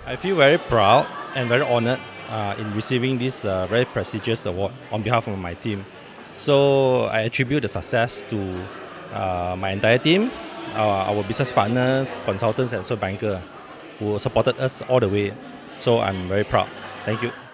I feel very proud and very honored in receiving this very prestigious award on behalf of my team. So I attribute the success to my entire team, our business partners, consultants, and so banker who supported us all the way. So I'm very proud. Thank you.